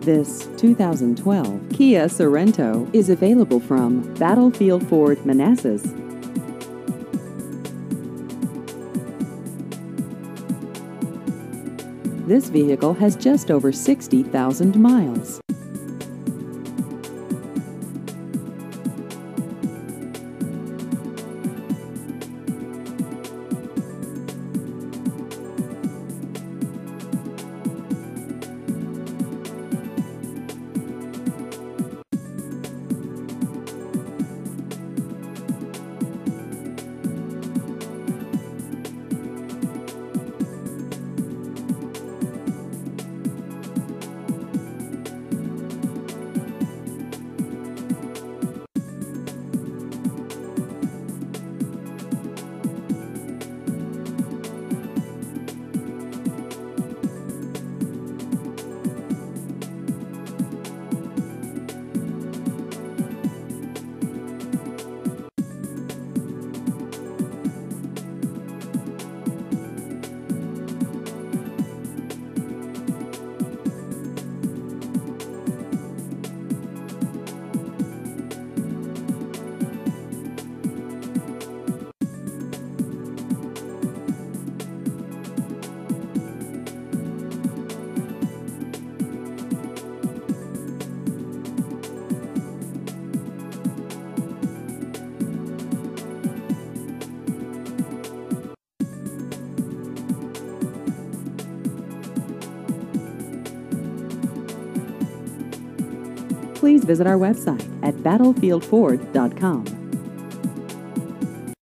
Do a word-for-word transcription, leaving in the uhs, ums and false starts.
This two thousand twelve Kia Sorento is available from Battlefield Ford Manassas. This vehicle has just over sixty thousand miles. Please visit our website at battlefield ford dot com.